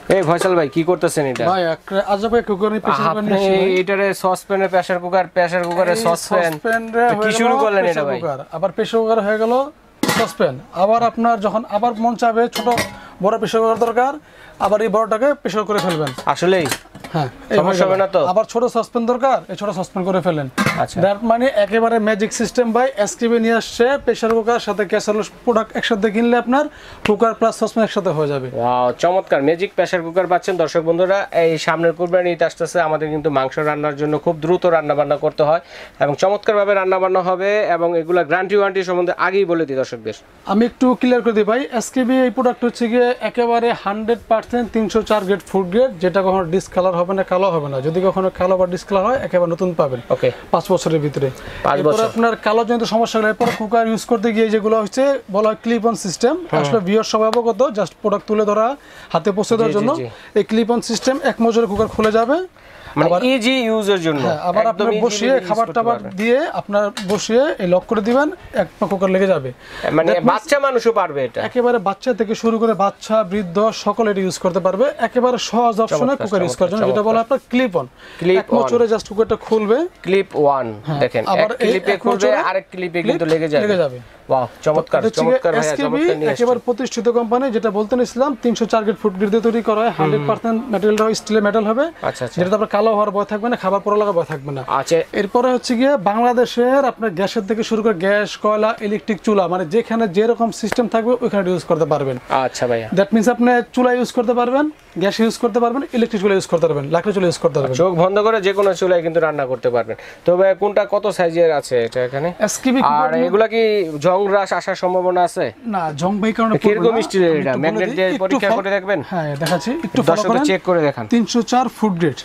এই ফয়সাল ভাই কি করতেছেন এটা? ভাই আজকে কুকারে প্রেসার কুকার নিয়ে এটারে সসপ্যানে প্রেসার কুকারে সসপ্যান কি শুরু করলেন এটা ভাই? আবার প্রেসার কুকার হয়ে গেল সসপ্যান। আবার আপনার যখন আবার মন চাবে ছোট বড় প্রেসার কুকার দরকার, আবার এই বড়টাকে প্রেসার করে ফেলবেন। আসলেই হ্যাঁ, সমস্যা হবে না তো? আবার ছোট সসপ্যান দরকার, এই ছোট সসপ্যান করে ফেলেন। আচ্ছা, দ্যাট মানে একেবারে ম্যাজিক সিস্টেম ভাই। এসকেবি নিয়ে আসছে প্রেসার কুকার সাথে ক্যাসারোল প্রোডাক্ট একসাথে কিনলে আপনার কুকার প্লাস সসপ্যান একসাথে হয়ে যাবে। ওয়াও, চমৎকার ম্যাজিক প্রেসার কুকার পাচ্ছেন দর্শক বন্ধুরা। এই সামনের কুরবানি ঈদ আসতেছে, আমাদের কিন্তু মাংস রান্নার জন্য খুব দ্রুত রান্না বান্না করতে হয় এবং চমৎকারভাবে রান্না বান্না হবে এবং এগুলা গ্যারান্টি ওয়ারেন্টি সম্বন্ধে আগেই বলে দিই দর্শকদের। আমি একটু ক্লিয়ার করে দিই ভাই, এসকেবি এই প্রোডাক্ট হচ্ছে গিয়ে একেবারে 100% 304 গ্রেড ফুড গ্রেড, যেটা কখনো ডিসকালার হবে না, কালো হবে না। যদি কখনো কালো বা ডিসকালার হয় একেবারে নতুন পাবেন। ওকে, 5 বছরের ভিতরে। এরপর আপনার কালো জনিত সমস্যা হলে এরপর কুকার ইউজ করতে গিয়ে যেগুলো হচ্ছে বলা হয় ক্লিপ অন সিস্টেম। আসলে ভিউয়ার সবাই অবগত, জাস্ট প্রোডাক্ট তুলে ধরা হাতে পৌঁছে দেওয়ার জন্য এই ক্লিপ অন সিস্টেম এক মজুরে কুকার খুলে যাবে, মানে ইজি ইউজের জন্য। আবার আপনি বসিয়ে খাবার টাবার দিয়ে আপনার বসিয়ে এই লক করে দিবেন, এক কুকার লেগে যাবে। মানে বাচ্চা মানুষও পারবে এটা? একেবারে বাচ্চা থেকে শুরু করে বাচ্চা বৃদ্ধ সকলে এটা ইউজ করতে পারবে। একেবারে সহজ অপশনে কুকার ইউজ করার জন্য, যেটা বলা আপনার ক্লিপ অন। এক মোচরে জাস্ট কুকারটা খুলবে, ক্লিপ ওয়ান দেখেন, এক ক্লিপে খুলবে আরেক ক্লিপে কিন্তু লেগে যাবে। ওয়াও, চমৎকার চমৎকার ভাই, চমৎকার নিয়ে একেবারে প্রতিষ্ঠিত কোম্পানি, যেটা বলতে নিছিলাম 304 গ্রেড ফুড গ্রেড দিয়ে তৈরি করা হয়। 100% ম্যাটেরিয়ালটা স্টিলের মেটাল হবে। আচ্ছা আচ্ছা, যেটা আপনার কালো হওয়ার ভয় থাকবে না, খাবার পড়া লাগার ভয় থাকবে না। আচ্ছা, এরপরে হচ্ছে গিয়ে বাংলাদেশের আপনার গ্যাসের থেকে শুরু করে গ্যাস, কয়লা, ইলেকট্রিক চুলা, মানে যেখানে যেরকম সিস্টেম থাকবে ওইখানে ইউজ করতে পারবেন। আচ্ছা ভাইয়া, দ্যাট মিন্স আপনি চুলা ইউজ করতে পারবেন, গ্যাস ইউজ করতে পারবেন, ইলেকট্রিক চুলা ইউজ করতে পারবেন, লাকড়ি চুলা ইউজ করতে পারবেন। চোখ বন্ধ করে যে কোনো চুলায় কিন্তু রান্না করতে পারবেন। তবে কোনটা কত সাইজের আছে এটা এখানে? এসকেবি আর এগুলা কি জং রাশ আসার সম্ভাবনা আছে? না, জং বাই কারণে কিরকম স্টিলের এটা? ম্যাগনেট দিয়ে পরীক্ষা করে দেখবেন? হ্যাঁ, দেখাচ্ছি, একটু ফলো করেন, চেক করে দেখান। 304 food grade,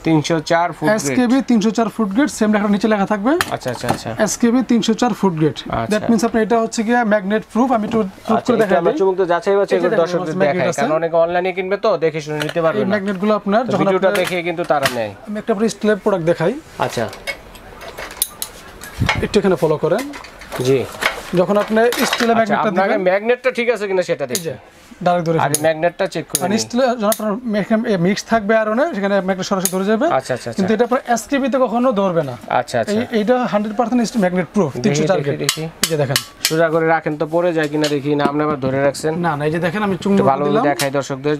304 food grade, SKB 304 food grade, same লেখা নিচে লেখা থাকবে। আচ্ছা আচ্ছা আচ্ছা, SKB 304 food grade. That means আপনি এটা হচ্ছে কি ম্যাগনেট প্রুফ। আমি একটু প্রুফ করে দেখাই। আমরা চুমুক তো যাচাই বাছাই করে দর্শকদের দেখাই, কারণ অনেকে অনলাইনে কিনবে তো দেখে শুনে নিতে পারবে না। এই ম্যাগনেট গুলো আপনার যখন ভিডিওটা দেখে কিন্তু তারা নেয়। আমি একটা পরে স্টিলের প্রোডাক্ট দেখাই। আচ্ছা, একটু এখানে ফলো করেন। জি, যখন আপনি স্টিলের ম্যাগনেটটা দিবেন, ম্যাগনেটটা ঠিক আছে কিনা সেটা দেখবেন। ডাইরেক্ট ধরে আরে ম্যাগনেটটা চেক করে মানে স্টিল যখন আপনার মিক্স থাকবে আয়রনে, সেখানে ম্যাগনেট সরাসরি ধরে যাবে। আচ্ছা আচ্ছা, কিন্তু এটা আপনার এসকেবি তে কখনো ধরবে না। আচ্ছা আচ্ছা, এইটা 100% ম্যাগনেট প্রুফ 304 গ্রেড। এই যে দেখেন, সোজা করে রাখেন তো পড়ে যায় কিনা দেখি। না, আপনি আবার ধরে রাখছেন? না না, এই যে দেখেন আমি চুম্বক ভালো দিলাম, দেখাই দর্শকদের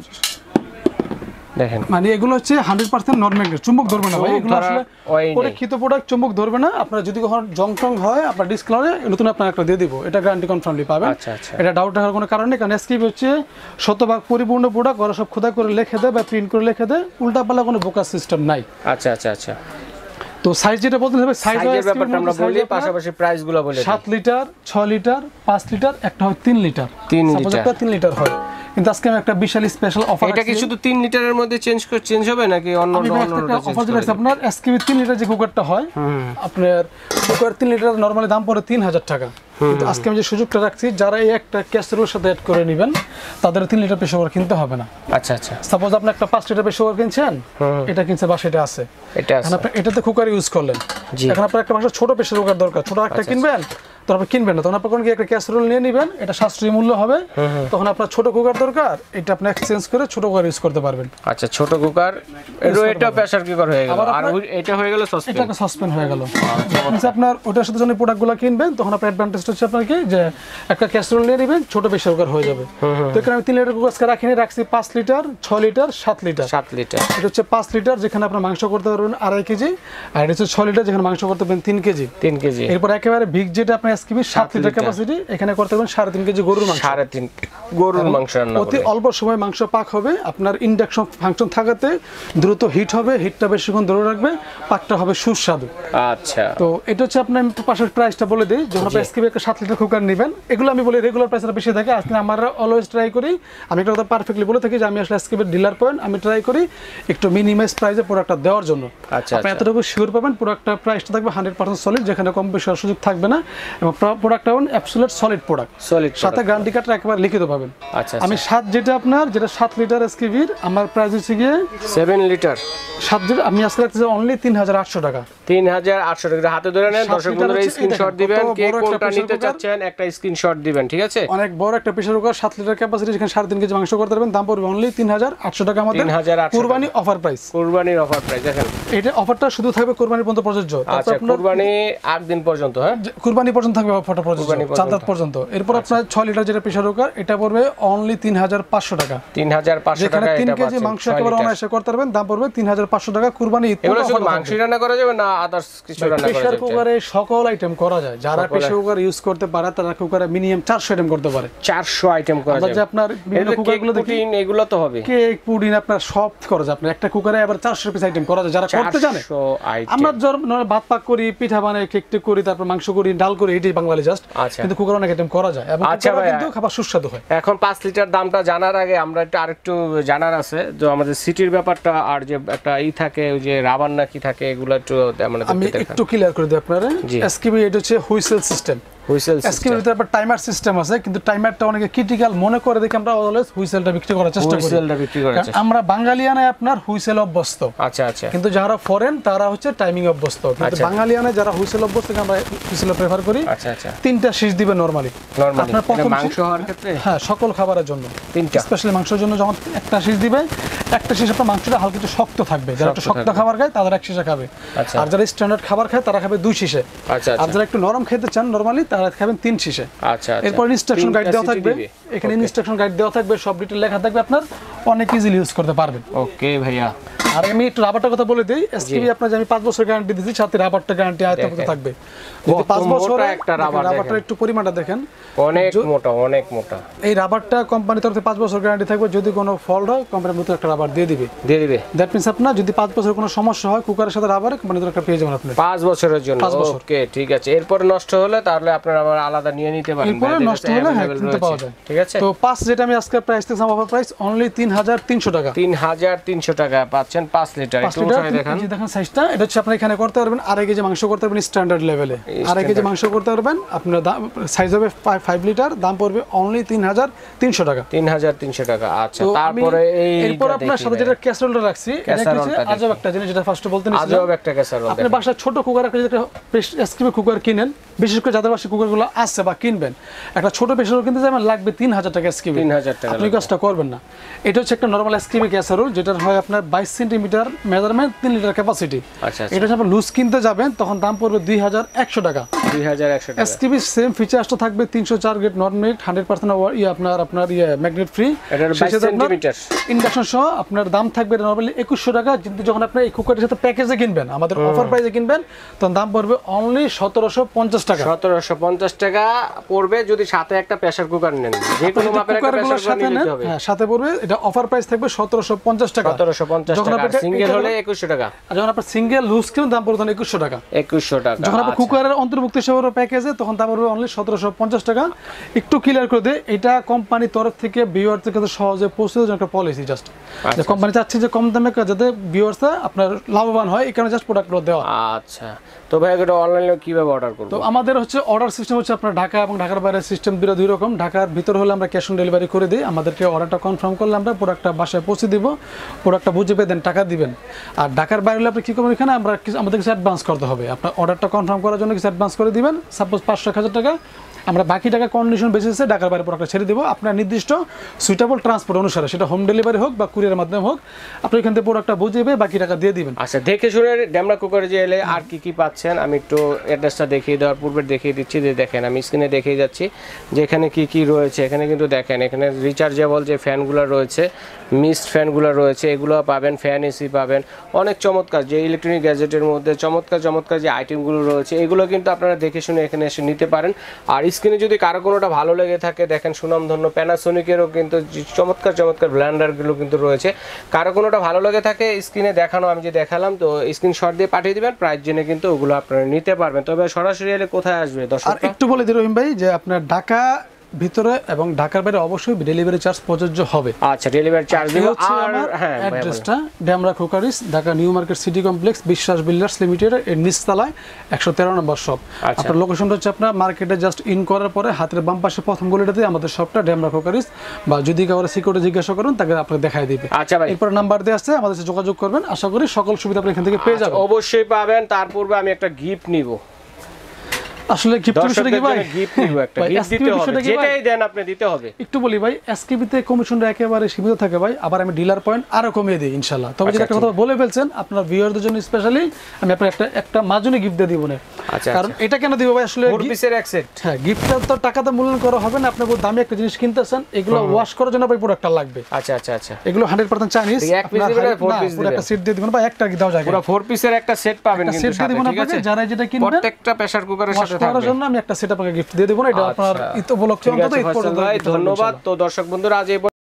দেখেন। মানে এগুলো হচ্ছে 100% নন ম্যাগনেট, চুম্বক ধরবে না ভাই। এগুলো আসলে পরীক্ষিত প্রোডাক্ট, চুম্বক ধরবে না। আপনার যদি কখনো জং টং হয় আপনার ডিসকালারে, নতুন আপনার একটা দিয়ে দিব, এটা গ্যারান্টি কনফার্মলি পাবেন। আচ্ছা আচ্ছা, এটা ডাউট হওয়ার কোনো কারণ নেই, কারণ এসকেবি হচ্ছে শতভাগ পরিপূর্ণ প্রোডাক্ট। ওরা সব খোদাই করে লিখে দেয় বা প্রিন্ট করে লিখে দেয়, উল্টাপাল্টা কোনো বোকার সিস্টেম নাই। আচ্ছা আচ্ছা আচ্ছা, তো সাইজ যেটা বলতে হবে, সাইজের ব্যাপারটা আমরা বলি, পাশাপাশি প্রাইসগুলো বলি। 7 লিটার, 6 লিটার, 5 লিটার, একটা হয় 3 লিটার। 3 লিটার, একটা 3 লিটার হয়। কিন্তু আজকে আমি একটা বিশাল স্পেশাল অফার। এটা কি শুধু 3 লিটারের মধ্যে চেঞ্জ হবে নাকি অন্য অফার দিচ্ছি আপনার? এসকেবি 3 লিটার যে কুকারটা হয়, আপনার কুকার 3 লিটার নরমালি দাম পড়ে 3000 টাকা। কিন্তু আজকে আমি যে সুযোগটা রাখছি, যারা এই একটা ক্যাসেরোলের সাথে অ্যাড করে নেবেন তাদের 3 লিটার প্রেসার কুকার কিনতে হবে না। আচ্ছা আচ্ছা, সাপোজ আপনি একটা 5 লিটার প্রেসার কুকার কিনছেন, এটা কিনছে বা সেটা আছে, এটা আছে, আপনি এটাতে কুকার ইউজ করলেন। এখন আপনার একটা বাসা ছোট প্রেসার কুকার দরকার, ছোট একটা কিনবেন, তখন আপনি কিনবেন না, তখন আপনার কি একটা ক্যাসেরোল নিয়ে নেবেন, এটা সাশ্রয়ী মূল্য হবে। তখন আপনার ছোট কুকার দরকার, এটা আপনি এক্সচেঞ্জ করে ছোট কুকার ইউজ করতে পারবেন। আচ্ছা, ছোট কুকার, এটা প্রেসার কুকার হয়ে গেল, আর এটা হয়ে গেল সসপ্যান, এটা একটা সসপ্যান হয়ে গেল। আপনার ওটার সাথে যখন প্রোডাক্টগুলো কিনবেন, তখন আপনার অ্যাডভান্টেজটা হচ্ছে আপনার কি, যে একটা ক্যাসেরোল নিয়ে নেবেন, ছোট প্রেসার কুকার হয়ে যাবে। তো এখানে আমি 3 লিটার কুকার রাখছি 5 লিটার, 6 লিটার, 7 লিটার। 7 লিটার, এটা হচ্ছে 5 লিটার, যেখানে আপনার মাংস করতে পারবেন 2.5 কেজি, আর এটা হচ্ছে 6 লিটার, যেখানে মাংস করতে পারবেন 3 কেজি। 3 কেজি। এরপর একেবারে বিগ যেটা আপনার এসকেবি 7 লিটার ক্যাপাসিটি, এখানে করতে পারবেন 3.5 কেজি গরুর মাংস। 3.5 গরুর মাংস রান্না অতি অল্প সময় মাংস পাক হবে। আপনার ইন্ডাকশন ফাংশন থাকাতে দ্রুত হিট হবে, হিটটা বেশিক্ষণ ধরে রাখবে, পাকটা হবে সুস্বাদু। আচ্ছা, তো এটা হচ্ছে আপনার পাশের প্রাইসটা বলে দিই। যখন আপনি এসকেবি একটা 7 লিটার কুকার নেবেন, এগুলো আমি বলি রেগুলার প্রাইসটা বেশি থাকে। আজকে আমরা অলওয়েজ ট্রাই করি, আমি একটা কথা পারফেক্টলি বলে থাকি যে আমি আসলে এসকেবির ডিলার পয়েন্ট, আমি ট্রাই করি একটু মিনিমাইজ প্রাইসে প্রোডাক্টটা দেওয়ার জন্য। আচ্ছা, আপনি এতটুকু শিওর পাবেন প্রোডাক্টটা প্রাইসটা থাকবে 100% সলিড, যেখানে কম বেশি হওয়ার সুযোগ থাকবে না, এবং প্রোডাক্টটা অ্যাবসলিউট সলিড প্রোডাক্ট, সাথে গ্যারান্টি কার্ডটা একেবারে লিখিত পাবেন। আচ্ছা, আমি 7 যেটা 7 লিটার এসকেবির আমার প্রাইস হচ্ছে গিয়ে 7 লিটার 7 লিটার আমি আজকে রাখতেছি অনলি 3800 টাকা। 3800 টাকা হাতে ধরে নেন দর্শক বন্ধুরা, স্ক্রিনশট দিবেন কে কোনটা নিতে চাচ্ছেন, একটা স্ক্রিনশট দিবেন, ঠিক আছে? অনেক বড় একটা প্রেসার কুকার 7 লিটার ক্যাপাসিটি, এখানে 3.5 কেজি মাংস করতে পারবেন, দাম পড়বে অনলি 3800 টাকা আমাদের কুরবানি অফার প্রাইস। কুরবানির অফার প্রাইস দেখেন, এটা অফারটা শুধু থাকবে কুরবানি পর্যন্ত প্রযোজ্য। আচ্ছা কুরবানি 8 দিন পর্যন্ত, হ্যাঁ কুরবানি পর্যন্ত থাকবে অফারটা প্রযোজ্য, 4 রাত পর্যন্ত। এরপর আপনার 6 লিটার যেটা প্রেসার কুকার, এটা পড়বে অনলি 3500 টাকা। 3500 টাকা, এটা 3 কেজি মাংস একেবারে অনায়াসে করতে পারবেন, দাম পড়বে 3500 টাকা কুরবানি। এগুলো শুধু মাংস রান্না করা যাবে না আদার্স কিছু রান্না করা যাবে? প্রেসার কুকারে সকল আইটেম করা যায়, যারা প্রেসার কুকার ইউজ করতে পারে তারা কুকারে মিনিমাম 400 আইটেম করতে পারে। 400 আইটেম করা যায়। যে আপনার বিভিন্ন কুকারগুলো দেখি এগুলো তো হবে কেক পুডিং আপনার সব করা যায়, আপনার একটা কুকারে আবার 400 পিস আইটেম করা যায়, যারা করতে জানে। আমরা ভাত পাক করি, পিঠা বানাই, কেক টেক করি, তারপর মাংস করি, ডাল করি, এটাই বাঙালি জাস্ট। কিন্তু কুকারে অনেক আইটেম করা যায় এবং কুকারে কিন্তু খাবার সুস্বাদু হয়। এখন 5 লিটার দামটা জানার আগে আমরা একটু আরেকটু জানার আছে, যে আমাদের সিটির ব্যাপারটা আর যে একটা থাকে ওই যে রাবার নাকি থাকে, এগুলো একটু আমি একটু ক্লিয়ার করে দিই আপনারা। এসকিবি এটা হচ্ছে হুইসেল সিস্টেম। এসকিবির ভিতরে আবার টাইমার সিস্টেম আছে, কিন্তু টাইমারটা অনেকে ক্রিটিক্যাল মনে করে দেখে আমরা অলওয়েজ হুইসেলটা বিক্রি করার চেষ্টা করি। আমরা বাঙালিয়ানায় আপনার হুইসেল অভ্যস্ত। আচ্ছা আচ্ছা। কিন্তু যারা ফরেন তারা হচ্ছে টাইমিং অভ্যস্ত, কিন্তু বাঙালিয়ানায় যারা হুইসেল অভ্যস্ত আমরা হুইসেল প্রেফার করি। আচ্ছা আচ্ছা। 3টা শীষ দিবে নরমালি। আপনার প্রথম মাংস হওয়ার ক্ষেত্রে, হ্যাঁ সকল খাবারের জন্য 3টা, স্পেশালি মাংসের জন্য যখন একটা শীষ দিবে, একটা শীষ আপনার মাংসটা হালকা একটু শক্ত থাকবে, যারা একটু শক্ত খাবার খায় তারা এক শীষে খাবে, আর যারা স্ট্যান্ডার্ড খাবার খায় তারা খাবে 2 শীষে। আর যারা একটু নরম খেতে চান নরমালি তারা খাবেন 3 শীষে। আচ্ছা। এরপর ইনস্ট্রাকশন গাইড দেওয়া থাকবে, এখানে ইনস্ট্রাকশন গাইড দেওয়া থাকবে, সব ডিটেইল লেখা থাকবে, আপনার অনেক ইজিলি ইউজ করতে পারবেন। ওকে ভাইয়া। আর আমি একটু রাবারটার কথা বলে দেই, এসকিবি আপনার যে আমি 5 বছর গ্যারান্টি দিয়েছি, সাথে রাবারটা গ্যারান্টি আয়ত্ত থাকবে। যদি 5 বছর একটা রাবারটার একটু পরিমাণটা দেখেন, অনেক মোটা অনেক মোটা। এই রাবারটা কোম্পানির তরফে 5 বছর গ্যারান্টি থাকবে, যদি কোনো ফল্ট হয় কোম্পানির নতুন একটা রাবার দিয়ে দিবে। দ্যাট মিন্স আপনার যদি 5 বছর কোনো সমস্যা হয় কুকারের সাথে রাবার কোম্পানির তরফে পেয়ে যাবেন আপনি 5 বছরের জন্য। ওকে ঠিক আছে। এরপর নষ্ট হলে তাহলে আপনারা আবার আলাদা নিয়ে নিতে পারেন। এরপর নষ্ট হলে কিনতে পাওয়া যায়, ঠিক আছে। তো 5 যেটা আমি আজকে প্রাইস দিলাম অফার প্রাইস অনলি 3300 টাকা। 3300 টাকা পাচ্ছেন 5 লিটার। দেখেন সাইজটা, এটা হচ্ছে আপনি এখানে করতে পারবেন 2.5 কেজি মাংস করতে পারবেন স্ট্যান্ডার্ড লেভেলে, 2.5 কেজি মাংস করতে পারবেন। আপনার সাইজ হবে 5 লিটার, দাম পড়বে অনলি 3300 টাকা। 3300 টাকা। আচ্ছা তারপরে এরপর আপনার সাথে যেটা ক্যাসারোলটা রাখছি, এটা হচ্ছে আজব একটা জিনিস, যেটা ফার্স্টে বলতে নিছিলাম, আজব একটা ক্যাসারোল। আপনি বাসায় ছোট কুকার একটা এসকিবি কুকার কিনেন, বিশেষ করে যাদের বাসায় কুকারগুলো আছে বা কিনবেন, একটা ছোট প্রেসার কিনতে যাবেন লাগবে 3000 টাকা এসকিবি। 3000 টাকা। আপনি কাজটা করবেন না। এটা হচ্ছে একটা নরমাল এসকিবি ক্যাসারোল, যেটা হয় আপনার 22 সেন্টিমিটার মেজারমেন্ট, 3 লিটার ক্যাপাসিটি। আচ্ছা। এটা যখন লুজ কিনতে যাবেন তখন দাম পড়বে 2100 টাকা। 2100 টাকা। এসকিবি সেম ফিচারসটা থাকবে, 304 গ্রেড নন মেড, 100% আপনার ম্যাগনেট ফ্রি, এটা 22 সেন্টিমিটার ইন্ডাকশন সহ আপনার দাম থাকবে নরমালি 2100 টাকা। কিন্তু যখন আপনি এই কুকারের সাথে প্যাকেজে কিনবেন, আমাদের অফার প্রাইসে কিনবেন, তখন দাম পড়বে অনলি 1750 টাকা। 1750 টাকা পড়বে যদি সাথে একটা প্রেসার কুকার নেন, যে কোনো মাপের একটা প্রেসার কুকার নিতে হবে। হ্যাঁ সাথে পড়বে, এটা অফার প্রাইস থাকবে 1750 টাকা। 1750 টাকা। সিঙ্গেল হলে 2100 টাকা। আর যখন আপনি সিঙ্গেল লুজ কিনেন দাম পড়বে 2100 টাকা। 2100 টাকা। যখন আপনি কুকারের অন্তর্ভুক্ত হিসেবে প্যাকেজে, তখন দাম পড়বে অনলি 1750 টাকা। একটু ক্লিয়ার করে দেই, এটা কোম্পানির তরফ থেকে ভিউয়ারদের কাছে সহজে পৌঁছে দেওয়ার একটা পলিসি জাস্ট। যে কোম্পানি চাচ্ছে যে কম দামে যাতে ভিউয়াররা আপনার লাভবান হয়, এই কারণে জাস্ট প্রোডাক্টগুলো দেওয়া। আচ্ছা। তো ভাই এটা অনলাইনে কিভাবে অর্ডার করব? তো আমাদের হচ্ছে অর্ডার সিস্টেম হচ্ছে আপনার ঢাকা এবং ঢাকার বাইরে সিস্টেম দুই রকম। ঢাকার ভিতর হলে আমরা ক্যাশ অন ডেলিভারি করে দিই, আমাদেরকে অর্ডারটা কনফার্ম করলে আমরা প্রোডাক্টটা বাসায় পৌঁছে দিব, প্রোডাক্টটা বুঝে দেন টাকা দিবেন। আর ঢাকার বাইরে হলে আপনি কী করবেন, এখানে আমাদের কিছু অ্যাডভান্স করতে হবে। আপনার অর্ডারটা কনফার্ম করার জন্য কিছু অ্যাডভান্স করে দিবেন, সাপোজ 500-1000 টাকা। আমরা বাকি টাকা কন্ডিশন বেসিসে ঢাকার বাইরে প্রোডাক্টটা ছেড়ে দেবো আপনার নির্দিষ্ট সুইটেবল ট্রান্সপোর্ট অনুসারে, সেটা হোম ডেলিভারি হোক বা কুরিয়ারের মাধ্যমে হোক, আপনি এখান থেকে প্রোডাক্টটা বুঝিয়ে বাকি টাকা দিয়ে দিবেন। আচ্ছা, দেখে শুনে ড্যামরা কুকারে যে এলে আর কি কি পাচ্ছেন আমি একটু অ্যাড্রেসটা দেখিয়ে দেওয়ার পূর্বে দেখিয়ে দিচ্ছি। যে দেখেন আমি স্ক্রিনে দেখিয়ে যাচ্ছি যে এখানে কি কি রয়েছে। এখানে কিন্তু দেখেন এখানে রিচার্জেবল যে ফ্যানগুলো রয়েছে, মিস্ট ফ্যানগুলো রয়েছে, এগুলো পাবেন, ফ্যান এসি পাবেন, অনেক চমৎকার যে ইলেকট্রনিক গ্যাজেটের মধ্যে চমৎকার চমৎকার যে আইটেমগুলো রয়েছে, এগুলো কিন্তু আপনারা দেখে শুনে এখানে এসে নিতে পারেন। আর স্ক্রিনে যদি কারো কোনোটা ভালো লেগে থাকে, দেখেন সুনামধন্য প্যানাসোনিকেরও কিন্তু চমৎকার চমৎকার ব্লেন্ডারগুলো কিন্তু রয়েছে। কারো কোনোটা ভালো লেগে থাকে স্ক্রিনে দেখানো আমি যে দেখালাম, তো স্ক্রিনশট দিয়ে পাঠিয়ে দিবেন, প্রাইস জেনে কিন্তু ওগুলো আপনারা নিতে পারবেন। তবে সরাসরি এলে কোথায় আসবে দর্শক? আর একটু বলে দিই রহিম ভাই যে আপনার ঢাকা ভিতরে এবং ঢাকার বাইরে অবশ্যই ডেলিভারি চার্জ প্রযোজ্য হবে। আচ্ছা, ডেলিভারি চার্জ দিব। আর হ্যাঁ, অ্যাড্রেসটা Demra crockeries, Dhaka new market city complex, Biswas builders limited এর নিচতলায় 113 নম্বর শপ। আপনার লোকেশনটা হচ্ছে আপনার মার্কেটে জাস্ট ইন করার পরে হাতের বাম পাশে প্রথম গলিটাতে আমাদের শপটা ডেমরা ক্রোকারিজ, বা যদি কাউকে সিকিউরিটি জিজ্ঞাসা করেন তাকে আপনাকে দেখাই দিবে। আচ্ছা ভাই, এরপর নাম্বার দিয়ে আসছে, আমাদের সাথে যোগাযোগ করবেন, আশা করি সকল সুবিধা আপনি এখান থেকে পেয়ে যাবেন। অবশ্যই পাবেন। তার পূর্বে আমি একটা গিফট নিব। আসলে গিফটের বিষয়টা কি ভাই? গিফট নিব, একটা গিফট দিতে হবে, যেটাই দেন আপনি দিতে হবে। একটু বলি ভাই, এসকেবি তে কমিশনটা একেবারে সীমিত থাকে ভাই, আবার আমি ডিলার পয়েন্ট আরো কমিয়ে দিই ইনশাআল্লাহ। তবে যেটা একটা কথা বলে ফেলছেন, আপনার ভিউয়ারদের জন্য স্পেশালি আমি আপনার একটা মাজুনি গিফট দিয়ে দিব না। কারণ এটা কেন দিব ভাই, আসলে 4 পিসের এক সেট। হ্যাঁ, গিফটটা তো টাকাতে মূল্যায়ন করা হবে না, আপনি বহুত দামি একটা জিনিস কিনতেছেন, এগুলো ওয়াশ করার জন্য ভাই প্রোডাক্টটা লাগবে। আচ্ছা আচ্ছা আচ্ছা, এগুলো 100% চাইনিজ। এক পিস দিবেন, 4 পিস দিবেন, একটা সেট দিয়ে দিবেন ভাই, একটা কি দাও যায়, পুরো 4 পিসের একটা সেট পাবেন কিন্তু সাথে, ঠিক আছে? যারা যেটা কিনবেন প্রত্যেকটা প্রেসার কুকারের সাথে থাকবে। করার জন্য আমি একটা সেট আপনাকে গিফট দিয়ে দেব না, এটা আপনার ইতো উপলক্ষে অন্তত ধন্যবাদ। তো দর্শক বন্ধুরা, আজ এই